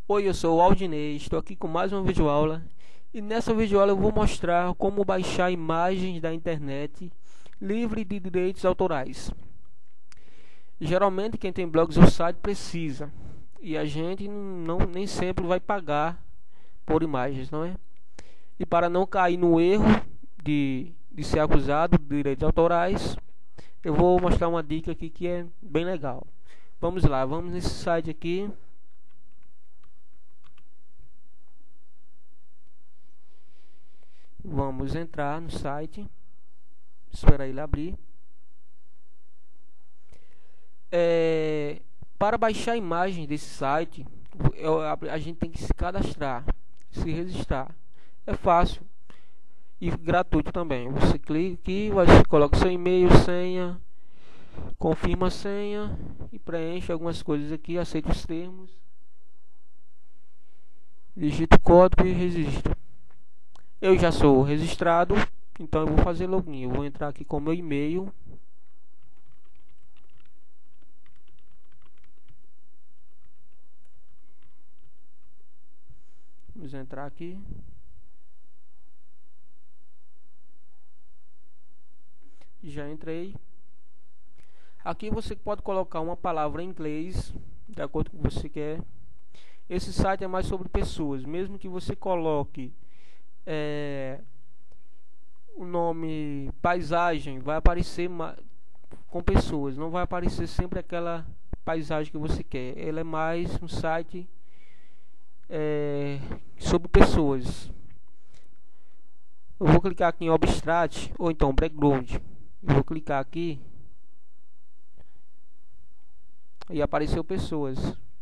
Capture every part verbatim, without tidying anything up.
Oi, eu sou o Aldinei, estou aqui com mais uma videoaula e nessa videoaula eu vou mostrar como baixar imagens da internet livre de direitos autorais. Geralmente quem tem blogs ou site precisa e a gente não, nem sempre vai pagar por imagens, não é? E para não cair no erro de, de ser acusado de direitos autorais, eu vou mostrar uma dica aqui que é bem legal. Vamos lá, vamos nesse site aqui. Vamos entrar no site, esperar ele abrir. É, para baixar a imagem desse site, eu, a gente tem que se cadastrar, se registrar. É fácil e gratuito também. Você clica aqui, você coloca seu e-mail, senha, confirma a senha e preenche algumas coisas aqui, aceita os termos, digita o código e registra. Eu já sou registrado, então eu vou fazer login. Eu vou entrar aqui com meu e-mail. Vamos entrar aqui. Já entrei. Aqui você pode colocar uma palavra em inglês, de acordo com o que você quer. Esse site é mais sobre pessoas. Mesmo que você coloque É, o nome paisagem, vai aparecer com pessoas, não vai aparecer sempre aquela paisagem que você quer. Ele é mais um site é, sobre pessoas. Eu vou clicar aqui em Abstract ou então Background. Eu vou clicar aqui e apareceu pessoas.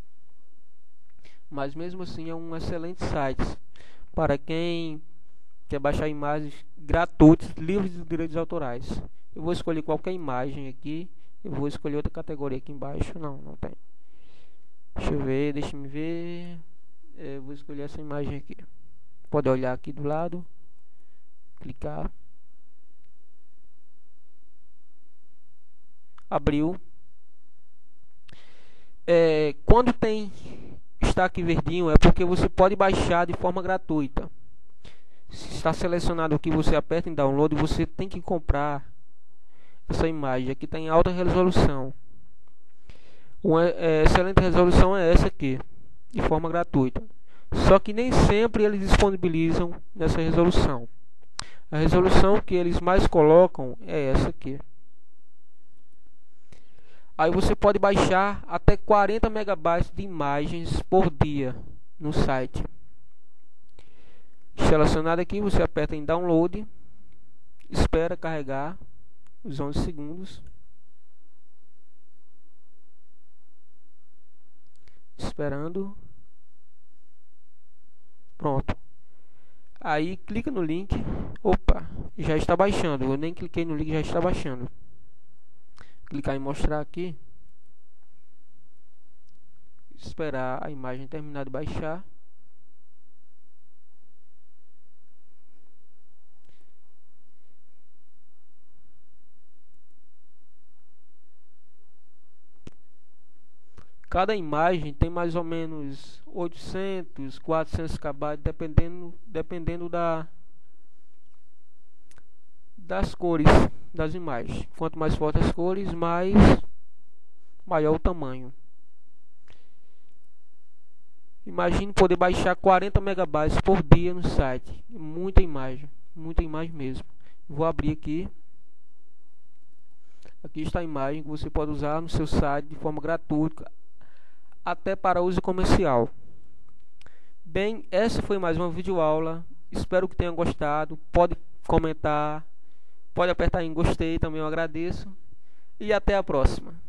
Mas mesmo assim é um excelente site para quem quer baixar imagens gratuitas, livres de direitos autorais. Eu vou escolher qualquer imagem aqui. Eu vou escolher outra categoria aqui embaixo. Não, não tem. Deixa eu ver, deixa me ver. Eu vou escolher essa imagem aqui. Pode olhar aqui do lado. Clicar. Abriu. É, quando tem está aqui verdinho, é porque você pode baixar de forma gratuita. Se está selecionado aqui, você aperta em download e você tem que comprar essa imagem. Aqui está em alta resolução. Uma é, excelente resolução é essa aqui, de forma gratuita. Só que nem sempre eles disponibilizam nessa resolução. A resolução que eles mais colocam é essa aqui. Aí você pode baixar até quarenta megabytes de imagens por dia no site. Selecionado aqui, você aperta em download, espera carregar os onze segundos. Esperando. Pronto. Aí clica no link. Opa, já está baixando. Eu nem cliquei no link, já está baixando. Clicar em mostrar aqui. Esperar a imagem terminar de baixar. Cada imagem tem mais ou menos oitocentos, quatrocentos kbytes, dependendo, dependendo da, das cores das imagens. Quanto mais fortes as cores, mais maior o tamanho. Imagine poder baixar quarenta megabytes por dia no site. Muita imagem, muita imagem mesmo. Vou abrir aqui. Aqui está a imagem que você pode usar no seu site de forma gratuita, até para uso comercial. Bem, essa foi mais uma videoaula. Espero que tenham gostado. Pode comentar, pode apertar em gostei, também eu agradeço. E até a próxima.